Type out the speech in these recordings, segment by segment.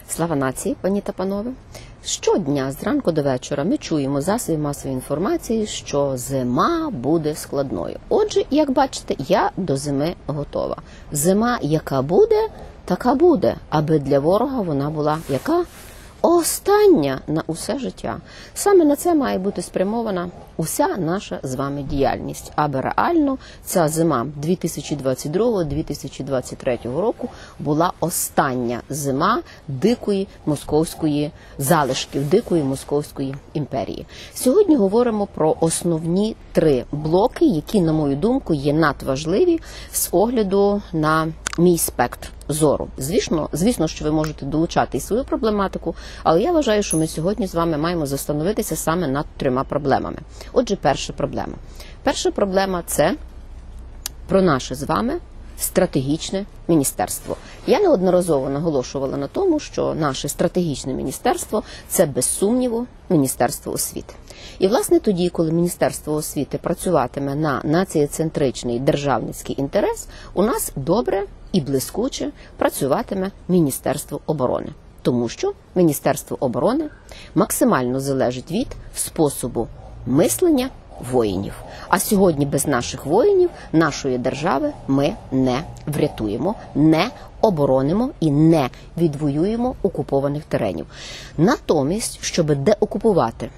Слава нації, пані та панове! Щодня зранку до вечора ми чуємо засоби масової інформації, що зима буде складною. Отже, як бачите, я до зими готова. Зима, яка буде, така буде, аби для ворога вона була яка? Остання на усе життя. Саме на це має бути спрямована уся наша з вами діяльність, аби реально ця зима 2022-2023 року була остання зима дикої московської залишків, дикої московської імперії. Сьогодні говоримо про основні три блоки, які, на мою думку, є надважливі з огляду на мій спектр зору. Звісно, що ви можете долучати і свою проблематику, але я вважаю, що ми сьогодні з вами маємо застановитися саме над трьома проблемами. Отже, перша проблема. Перша проблема – це про наше з вами стратегічне міністерство. Я неодноразово наголошувала на тому, що наше стратегічне міністерство – це, без сумніву, Міністерство освіти. І, власне, тоді, коли Міністерство освіти працюватиме на націєцентричний державницький інтерес, у нас добре і блискуче працюватиме Міністерство оборони. Тому що Міністерство оборони максимально залежить від способу мислення воїнів. А сьогодні без наших воїнів, нашої держави ми не врятуємо, не оборонимо і не відвоюємо окупованих теренів. Натомість, щоб деокупувати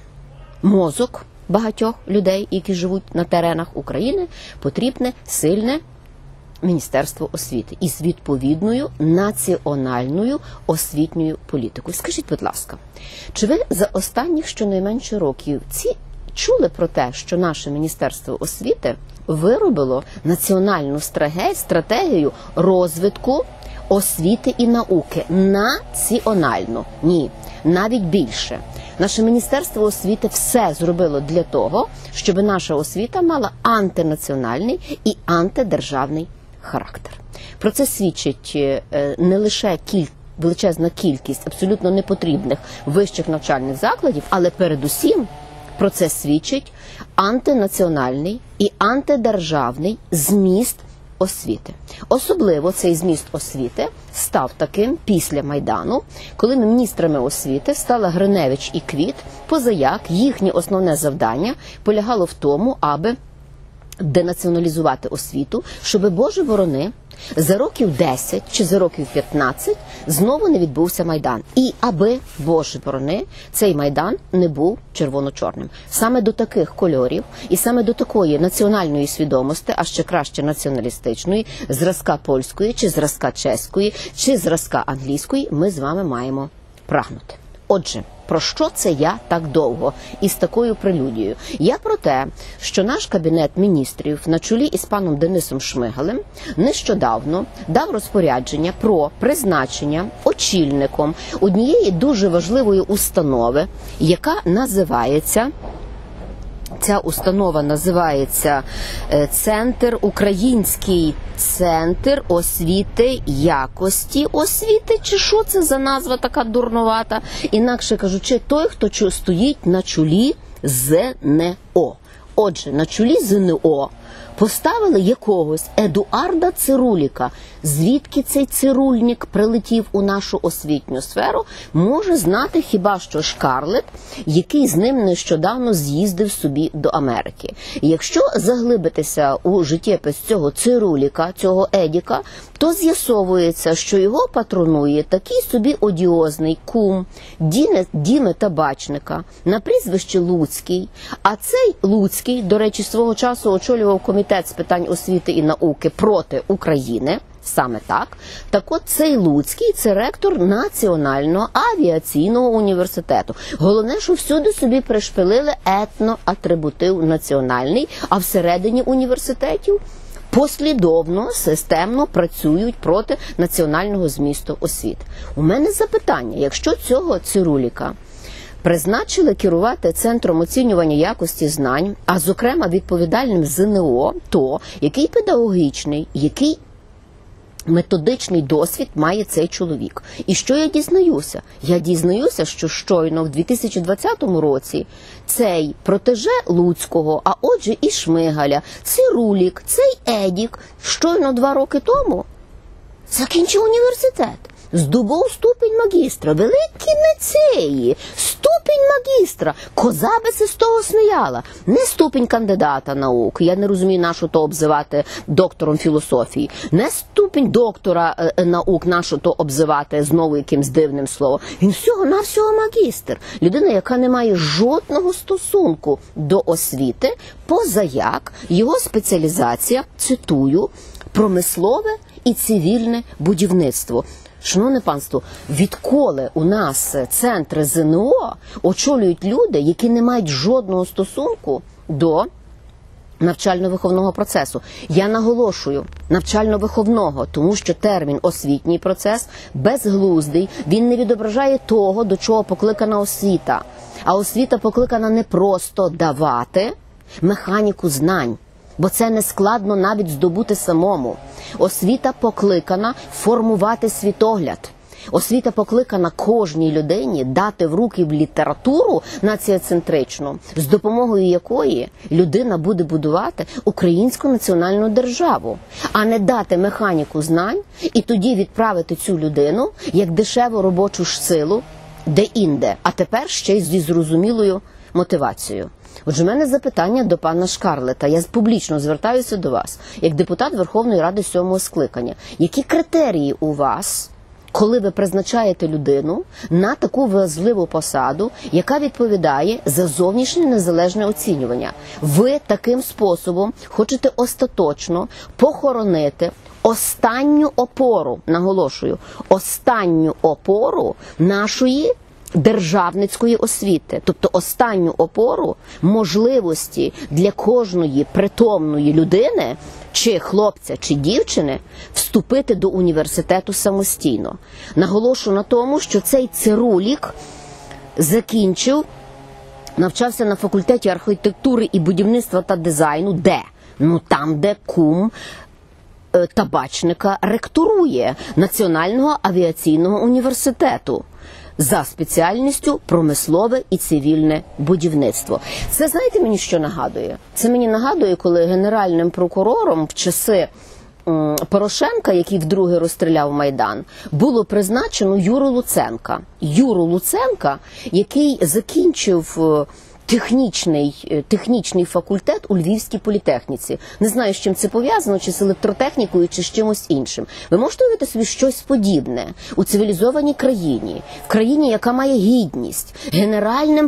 мозок багатьох людей, які живуть на теренах України, потрібне сильне Міністерство освіти із відповідною національною освітньою політикою. Скажіть, будь ласка, чи ви за останніх щонайменше років чули про те, що наше Міністерство освіти виробило національну стратегію розвитку освіти і науки? Національно. Ні, навіть більше. Наше Міністерство освіти все зробило для того, щоб наша освіта мала антинаціональний і антидержавний характер. Про це свідчить не лише величезна кількість абсолютно непотрібних вищих навчальних закладів, але передусім про це свідчить антинаціональний і антидержавний зміст освіти. Особливо цей зміст освіти став таким після Майдану, коли міністрами освіти стала Гриневич і Квіт, позаяк їхнє основне завдання полягало в тому, аби денаціоналізувати освіту, щоби, Боже борони, за років 10 чи за років 15 знову не відбувся Майдан. І аби, Боже борони, цей Майдан не був червоно-чорним. Саме до таких кольорів і саме до такої національної свідомості, а ще краще націоналістичної, зразка польської, чи зразка чеської, чи зразка англійської, ми з вами маємо прагнути. Отже, про що це я так довго і з такою прелюдією? Я про те, що наш Кабінет міністрів на чолі із паном Денисом Шмигалем нещодавно дав розпорядження про призначення очільником однієї дуже важливої установи, яка називається... Ця установа називається Український центр освіти, якості освіти, чи що це за назва така дурновата? Інакше кажучи, той, хто стоїть на чолі ЗНО. Отже, на чолі ЗНО поставили якогось Едуарда Цируліка. Звідки цей цирульник прилетів у нашу освітню сферу, може знати хіба що Шкарлет, який з ним нещодавно з'їздив собі до Америки. Якщо заглибитися у життєпис цього Цируліка, цього Едіка, то з'ясовується, що його патронує такий собі одіозний кум Діми Табачника на прізвище Луцький. А цей Луцький, до речі, свого часу очолював комітет з питань освіти і науки проти України. Саме так. Так от цей Луцький – це ректор Національного авіаційного університету. Головне, що всюди собі пришпилили етноатрибутив національний, а всередині університетів послідовно, системно працюють проти національного змісту освіти. У мене запитання, якщо цього Цируліка призначили керувати Центром оцінювання якості знань, а зокрема відповідальним ЗНО, то який педагогічний, який методичний досвід має цей чоловік? І що я дізнаюся? Я дізнаюся, що щойно в 2020 році цей протеже Луцького, а отже і Шмигаля, Цирулік, цей Едік, щойно 2 роки тому закінчив університет. здобув ступінь магістра, великі мецеї, ступінь магістра, коза би се з того сміяла. Не ступінь кандидата наук, я не розумію, на що то обзивати доктором філософії, не ступінь доктора наук, на що то обзивати знову якимсь дивним словом. Він всього-навсього магістр. Людина, яка не має жодного стосунку до освіти, поза як його спеціалізація, цитую, промислове і цивільне будівництво. Шановне панство, відколи у нас центри ЗНО очолюють люди, які не мають жодного стосунку до навчально-виховного процесу? Я наголошую, навчально-виховного, тому що термін «освітній процес» безглуздий, він не відображає того, до чого покликана освіта. А освіта покликана не просто давати механіку знань, бо це не складно навіть здобути самому. Освіта покликана формувати світогляд. Освіта покликана кожній людині дати в руки літературу націоцентричну, з допомогою якої людина буде будувати українську національну державу, а не дати механіку знань і тоді відправити цю людину як дешеву робочу силу де-інде, а тепер ще й зі зрозумілою мотивацією. Отже, в мене запитання до пана Шкарлета. Я публічно звертаюся до вас, як депутат Верховної Ради 7-го скликання. Які критерії у вас, коли ви призначаєте людину на таку важливу посаду, яка відповідає за зовнішнє незалежне оцінювання? Ви таким способом хочете остаточно похоронити останню опору, наголошую, останню опору нашої державницької освіти, тобто останню опору можливості для кожної притомної людини, чи хлопця, чи дівчини, вступити до університету самостійно. Наголошу на тому, що цей цирулік закінчив, навчався на факультеті архітектури і будівництва та дизайну. Де? Ну там, де кум табачника ректорує Національного авіаційного університету за спеціальністю промислове і цивільне будівництво. Це, знаєте, мені що нагадує? Це мені нагадує, коли генеральним прокурором в часи Порошенка, який вдруге розстріляв Майдан, було призначено Юру Луценка. Юру Луценка, який закінчив технічний факультет у Львівській політехніці. Не знаю, з чим це пов'язано, чи з електротехнікою, чи з чимось іншим. Ви можете уявити собі щось подібне у цивілізованій країні, в країні, яка має гідність, генеральним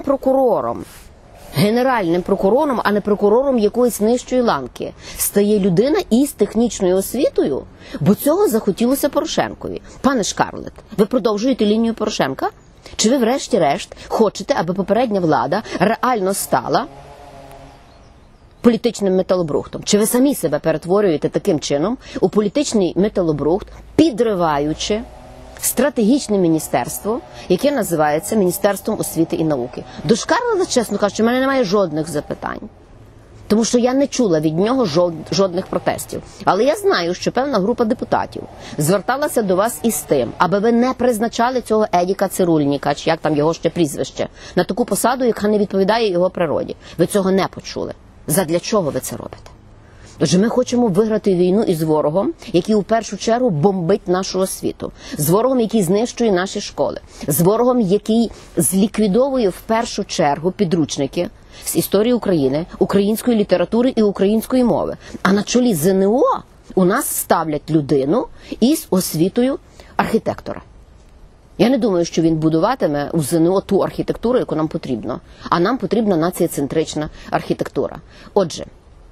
прокурором, а не прокурором якоїсь нижчої ланки, стає людина із технічною освітою? Бо цього захотілося Порошенкові. Пане Шкарлет, ви продовжуєте лінію Порошенка? Чи ви врешті-решт хочете, аби попередня влада реально стала політичним металобрухтом? Чи ви самі себе перетворюєте таким чином у політичний металобрухт, підриваючи стратегічне міністерство, яке називається Міністерством освіти і науки? До Шкарлета, чесно кажучи, в мене немає жодних запитань. Тому що я не чула від нього жодних протестів. Але я знаю, що певна група депутатів зверталася до вас із тим, аби ви не призначали цього Едіка Цирульніка, чи як там його ще прізвище, на таку посаду, яка не відповідає його природі. Ви цього не почули. Задля чого ви це робите? Отже, ми хочемо виграти війну із ворогом, який у першу чергу бомбить нашу освіту, з ворогом, який знищує наші школи, з ворогом, який зліквідовує в першу чергу підручники з історії України, української літератури і української мови. А на чолі ЗНО у нас ставлять людину із освітою архітектора. Я не думаю, що він будуватиме у ЗНО ту архітектуру, яку нам потрібно. А нам потрібна націоцентрична архітектура. Отже,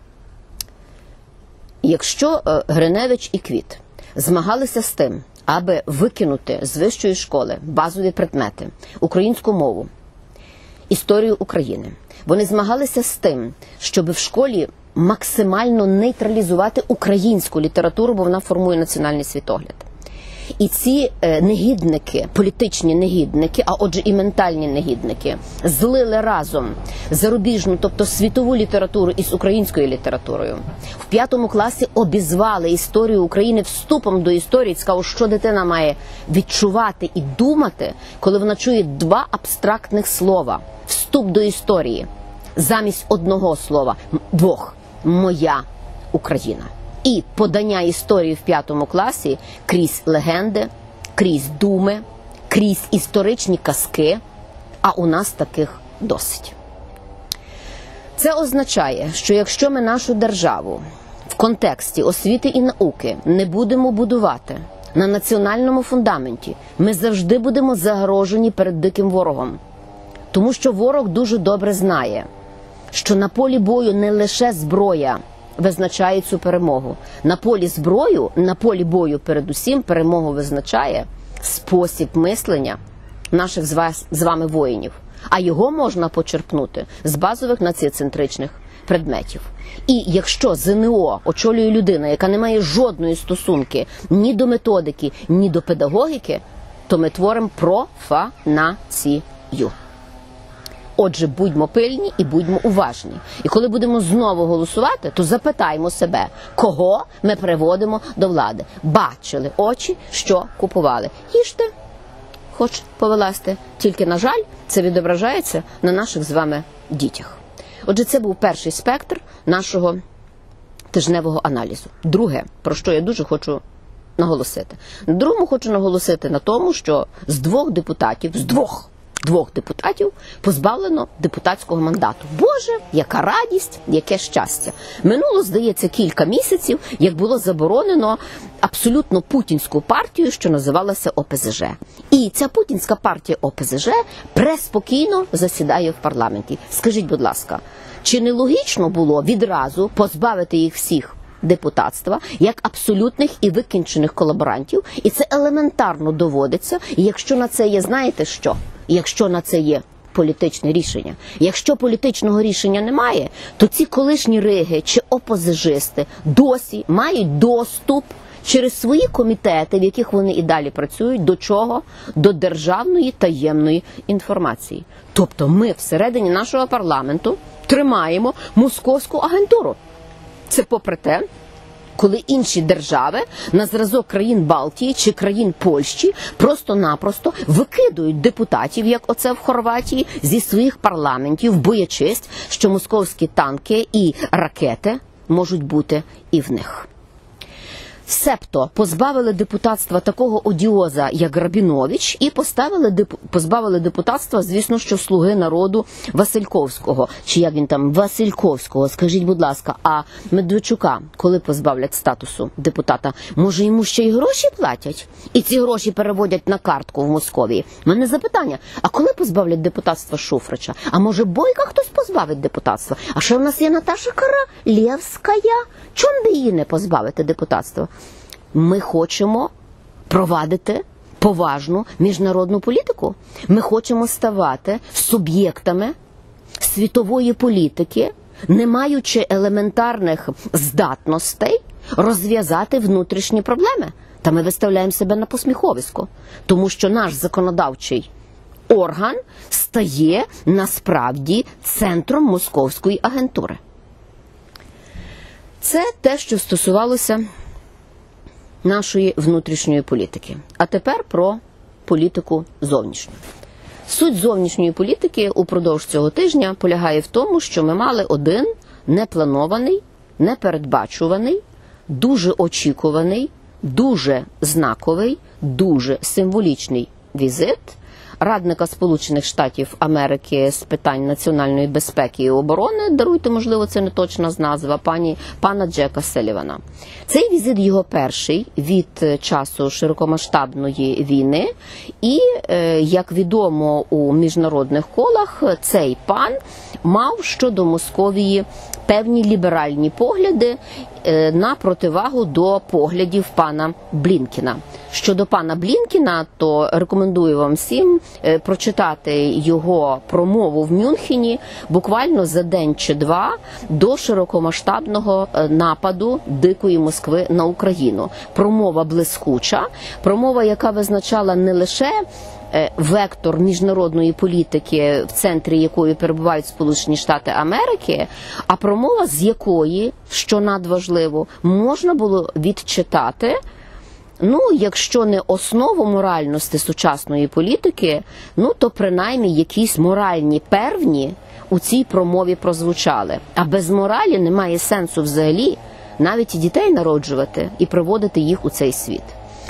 якщо Гриневич і Квіт змагалися з тим, аби викинути з вищої школи базові предмети, українську мову, історію України, вони змагалися з тим, щоб в школі максимально нейтралізувати українську літературу, бо вона формує національний світогляд. І ці негідники, політичні негідники, а отже і ментальні негідники, злили разом зарубіжну, тобто світову літературу із українською літературою. В 5 класі обізвали історію України вступом до історії. Цікаво, що дитина має відчувати і думати, коли вона чує 2 абстрактних слова. Вступ до історії. Замість одного слова. 2. Моя Україна. І подання історії в 5 класі крізь легенди, крізь думи, крізь історичні казки, а у нас таких досить. Це означає, що якщо ми нашу державу в контексті освіти і науки не будемо будувати на національному фундаменті, ми завжди будемо загрожені перед диким ворогом. Тому що ворог дуже добре знає, що на полі бою не лише зброя визначає цю перемогу. На полі бою передусім перемогу визначає спосіб мислення наших з вами воїнів. А його можна почерпнути з базових націоцентричних предметів. І якщо ЗНО очолює людина, яка не має жодної стосунки ні до методики, ні до педагогіки, то ми творимо профанацію. Отже, будьмо пильні і будьмо уважні. І коли будемо знову голосувати, то запитаймо себе, кого ми приводимо до влади. Бачили очі, що купували. Їжте, хоч повилазьте. Тільки, на жаль, це відображається на наших з вами дітях. Отже, це був перший спектр нашого тижневого аналізу. Друге, про що я дуже хочу наголосити. На другому хочу наголосити на тому, що з двох депутатів позбавлено депутатського мандату. Боже, яка радість, яке щастя. Минуло, здається, кілька місяців, як було заборонено абсолютно путінську партію, що називалася ОПЗЖ. І ця путінська партія ОПЗЖ преспокійно засідає в парламенті. Скажіть, будь ласка, чи не логічно було відразу позбавити їх всіх депутатства як абсолютних і викінчених колаборантів? І це елементарно доводиться. І якщо на це є, знаєте що? Якщо на це є політичне рішення. Якщо політичного рішення немає, то ці колишні риги чи опозижисти досі мають доступ через свої комітети, в яких вони і далі працюють, до чого? До державної таємної інформації. Тобто ми всередині нашого парламенту тримаємо московську агентуру. Це попри те, коли інші держави на зразок країн Балтії чи країн Польщі просто-напросто викидують депутатів, як оце в Хорватії, зі своїх парламентів, боячись, що московські танки і ракети можуть бути і в них. Себто позбавили депутатства такого одіоза, як Рабінович, і позбавили депутатства, звісно, що слуги народу Васильковського. Чи як він там? Васильковського. Скажіть, будь ласка, а Медведчука, коли позбавлять статусу депутата, може йому ще й гроші платять? І ці гроші переводять на картку в Московії? У мене запитання, а коли позбавлять депутатства Шуфрича? А може Бойка хтось позбавить депутатства? А що в нас є Наташа Королевська? Чому би її не позбавити депутатства? Ми хочемо провадити поважну міжнародну політику. Ми хочемо ставати суб'єктами світової політики, не маючи елементарних здатностей розв'язати внутрішні проблеми. Та ми виставляємо себе на посміховисько, тому що наш законодавчий орган стає насправді центром московської агентури. Це те, що стосувалося нашої внутрішньої політики. А тепер про політику зовнішню. Суть зовнішньої політики упродовж цього тижня полягає в тому, що ми мали один непланований, непередбачуваний, дуже очікуваний, дуже знаковий, дуже символічний візит радника Сполучених Штатів Америки з питань національної безпеки і оборони, даруйте, можливо, це не точна назва, пана Джека Селівана. Цей візит його перший від часу широкомасштабної війни і, як відомо у міжнародних колах, цей пан мав щодо Московії певні ліберальні погляди на противагу до поглядів пана Блінкена. Щодо пана Блінкена, то рекомендую вам всім прочитати його промову в Мюнхені буквально за день чи два до широкомасштабного нападу дикої Москви на Україну. Промова блискуча, промова, яка визначала не лише вектор міжнародної політики, в центрі якої перебувають Сполучені Штати Америки, а промова, з якої, що надважливо, можна було відчитати, якщо не основу моральності сучасної політики, то принаймні якісь моральні первні у цій промові прозвучали. А без моралі немає сенсу взагалі навіть і дітей народжувати і приводити їх у цей світ.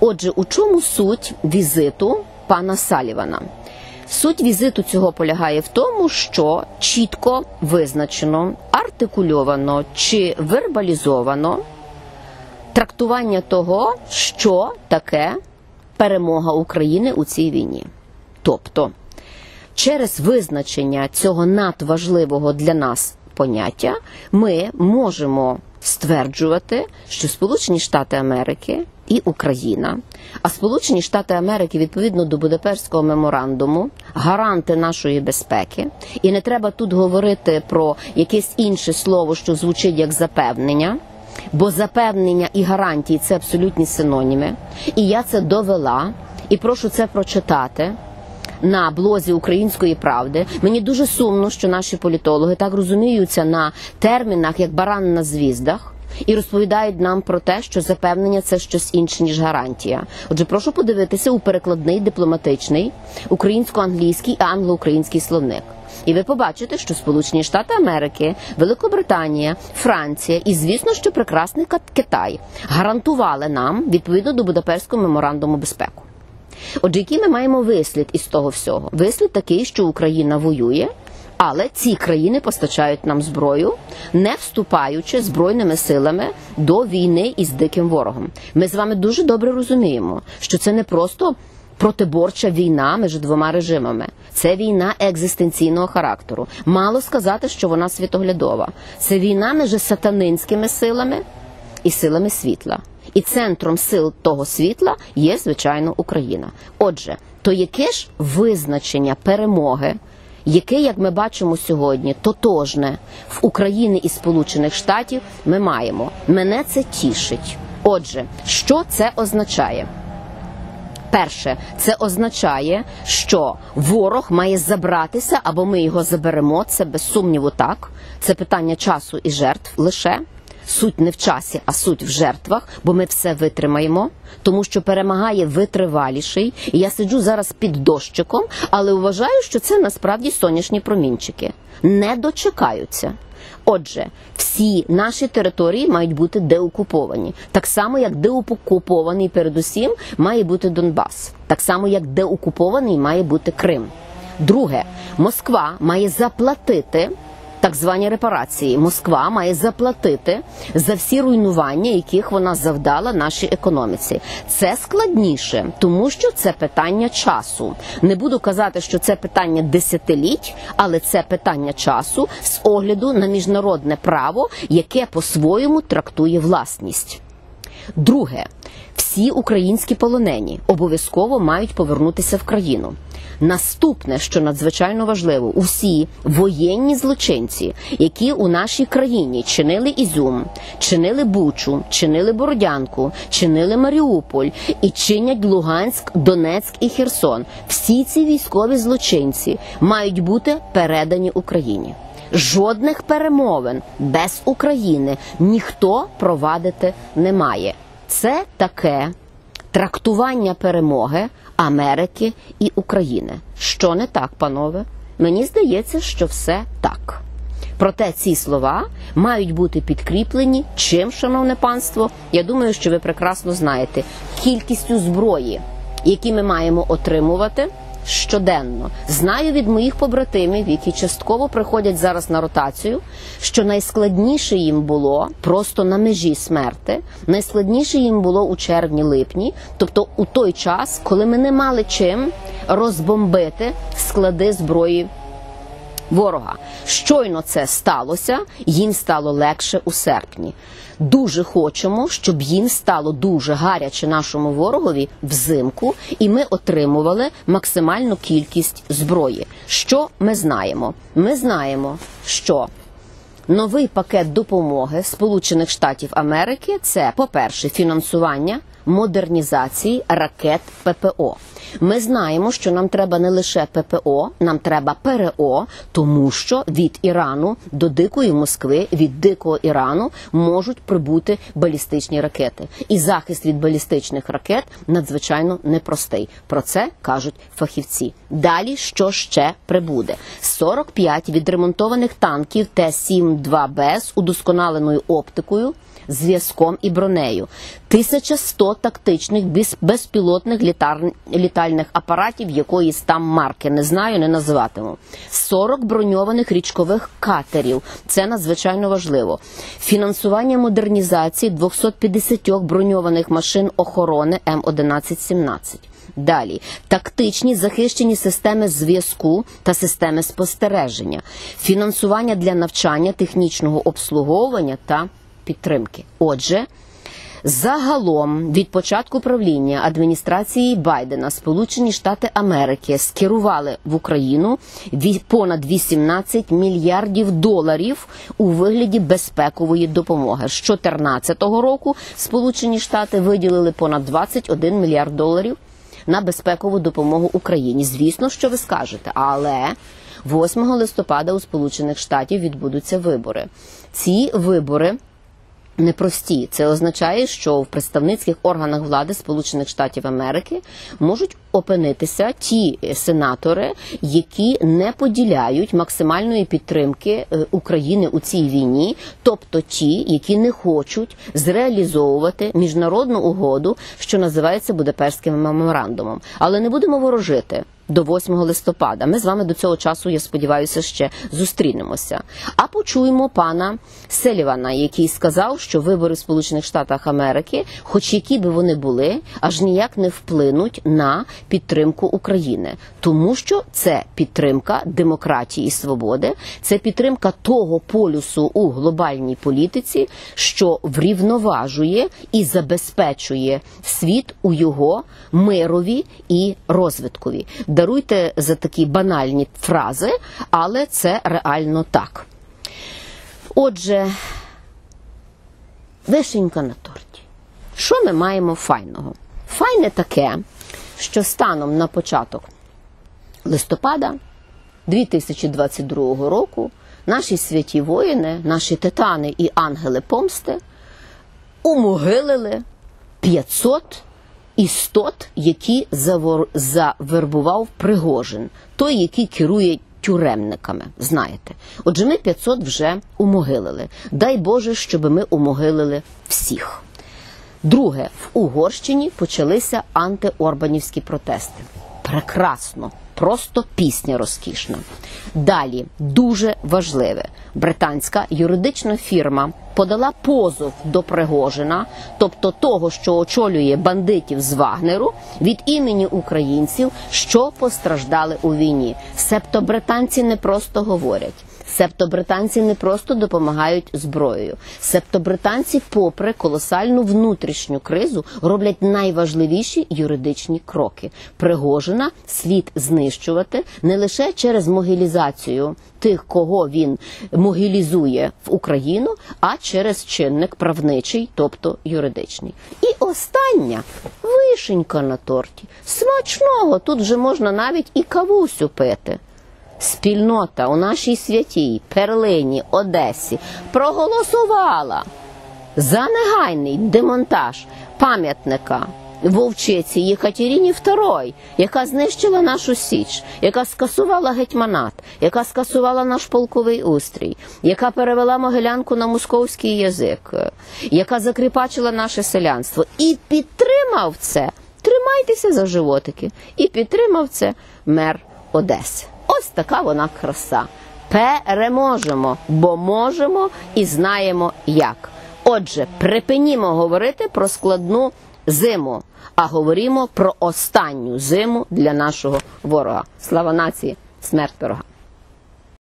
Отже, у чому суть візиту пана Салівана? Суть візиту цього полягає в тому, що чітко визначено, артикульовано чи вербалізовано трактування того, що таке перемога України у цій війні. Тобто, через визначення цього надважливого для нас поняття ми можемо стверджувати, що Сполучені Штати Америки і Україна, а Сполучені Штати Америки відповідно до Будапештського меморандуму, гаранти нашої безпеки, і не треба тут говорити про якесь інше слово, що звучить як запевнення, бо запевнення і гарантії – це абсолютні синоніми, і я це довела, і прошу це прочитати на блозі «Української правди». Мені дуже сумно, що наші політологи так розуміються на термінах, як баран на звіздах, і розповідають нам про те, що запевнення – це щось інше, ніж гарантія. Отже, прошу подивитися у перекладний дипломатичний українсько-англійський і англо-український словник. І ви побачите, що Сполучені Штати Америки, Великобританія, Франція і, звісно, що прекрасний Китай гарантували нам, відповідно до Будапештського меморандуму, безпеку. Отже, який ми маємо вислід із того всього? Вислід такий, що Україна воює, але ці країни постачають нам зброю, не вступаючи збройними силами до війни із диким ворогом. Ми з вами дуже добре розуміємо, що це не просто протиборча війна між двома режимами. Це війна екзистенційного характеру. Мало сказати, що вона світоглядова. Це війна між сатанинськими силами і силами світла. І центром сил того світла є, звичайно, Україна. Отже, то яке ж визначення перемоги, яке, як ми бачимо сьогодні, тотожне в Україні і Сполучених Штатів, ми маємо? Мене це тішить. Отже, що це означає? Перше, це означає, що ворог має забратися, або ми його заберемо, це без сумніву так. Це питання часу і жертв лише. Суть не в часі, а суть в жертвах, бо ми все витримаємо, тому що перемагає витриваліший. І я сиджу зараз під дощиком, але вважаю, що це насправді сонячні промінчики. Не дочекаються. Отже, всі наші території мають бути деокуповані. Так само, як деокупований передусім має бути Донбас. Так само, як деокупований має бути Крим. Друге, Москва має заплатити так звані репарації. Москва має заплатити за всі руйнування, яких вона завдала нашій економіці. Це складніше, тому що це питання часу. Не буду казати, що це питання десятиліть, але це питання часу з огляду на міжнародне право, яке по-своєму трактує власність. Друге, всі українські полонені обов'язково мають повернутися в країну. Наступне, що надзвичайно важливо, усі воєнні злочинці, які у нашій країні чинили Ізюм, чинили Бучу, чинили Бородянку, чинили Маріуполь і чинять Луганськ, Донецьк і Херсон, всі ці військові злочинці мають бути передані Україні. Жодних перемовин без України ніхто провадити не має. Це таке трактування перемоги Америки і України. Що не так, панове? Мені здається, що все так. Проте ці слова мають бути підкріплені чим, шановне панство? Я думаю, що ви прекрасно знаєте. Кількістю зброї, які ми маємо отримувати щоденно. Знаю від моїх побратимів, які частково приходять зараз на ротацію, що найскладніше їм було просто на межі смерти, найскладніше їм було у червні-липні, тобто у той час, коли ми не мали чим розбомбити склади зброї ворога. Щойно це сталося, їм стало легше у серпні. Дуже хочемо, щоб їм стало дуже гаряче нашому ворогові взимку, і ми отримували максимальну кількість зброї. Що ми знаємо? Ми знаємо, що новий пакет допомоги Сполучених Штатів Америки – це, по-перше, фінансування модернізації ракет ППО. Ми знаємо, що нам треба не лише ППО, нам треба ПРО, тому що від Ірану до Дикої Москви, від Дикого Ірану можуть прибути балістичні ракети. І захист від балістичних ракет надзвичайно непростий. Про це кажуть фахівці. Далі, що ще прибуде? 45 відремонтованих танків Т-72Б з удосконаленою оптикою, зв'язком і бронею. 1100 тактичних безпілотних літальних апаратів якоїсь там марки, не знаю, не називатиму. 40 броньованих річкових катерів, це надзвичайно важливо. Фінансування модернізації 250 броньованих машин охорони М1117. Далі. Тактичні захищені системи зв'язку та системи спостереження. Фінансування для навчання, технічного обслуговування та підтримки. Отже, загалом від початку правління адміністрації Байдена Сполучені Штати Америки скерували в Україну понад 18 мільярдів доларів у вигляді безпекової допомоги. З 2014 року Сполучені Штати виділили понад 21 мільярд доларів на безпекову допомогу Україні. Звісно, що ви скажете, але 8 листопада у Сполучених Штатів відбудуться вибори. Ці вибори непрості. Це означає, що в представницьких органах влади Сполучених Штатів Америки можуть опинитися ті сенатори, які не поділяють максимальної підтримки України у цій війні, тобто ті, які не хочуть зреалізовувати міжнародну угоду, що називається Будапештським меморандумом. Але не будемо ворожити. До 8 листопада. Ми з вами до цього часу, я сподіваюся, ще зустрінемося. А почуємо пана Селівана, який сказав, що вибори в Сполучених Штатах Америки, хоч які би вони були, аж ніяк не вплинуть на підтримку України. Тому що це підтримка демократії і свободи, це підтримка того полюсу у глобальній політиці, що врівноважує і забезпечує світ у його мирові і розвиткові. Даруйте за такі банальні фрази, але це реально так. Отже, вишенька на торті. Що ми маємо файного? Файне таке, що станом на початок листопада 2022 року наші святі воїни, наші титани і ангели помсти умогилили 500 істот, які завербував Пригожин, той, який керує тюремниками, знаєте. Отже, ми 500 вже умогилили. Дай Боже, щоб ми умогилили всіх. Друге, в Угорщині почалися антиорбанівські протести. Прекрасно. Просто пісня розкішна. Далі, дуже важливе. Британська юридична фірма подала позов до Пригожина, тобто того, що очолює бандитів з Вагнеру, від імені українців, що постраждали у війні. Себто британці не просто говорять. Себто британці не просто допомагають зброєю. Себто британці, попри колосальну внутрішню кризу, роблять найважливіші юридичні кроки. Пригожина слід знищувати не лише через могилізацію тих, кого він могилізує в Україну, а через чинник правничий, тобто юридичний. І остання вишенька на торті. Смачного, тут вже можна навіть і кавусю пити. Спільнота у нашій святій Перлині, Одесі проголосувала за негайний демонтаж пам'ятника вовчиці Єкатерині II, яка знищила нашу Січ, яка скасувала гетьманат, яка скасувала наш полковий устрій, яка перевела Могилянку на московський язик, яка закріпачила наше селянство. І підтримав це, тримайтеся за животики, і підтримав це мер Одеси. Ось така вона краса. Переможемо, бо можемо і знаємо як. Отже, припинімо говорити про складну зиму, а говоримо про останню зиму для нашого ворога. Слава нації, смерть ворога.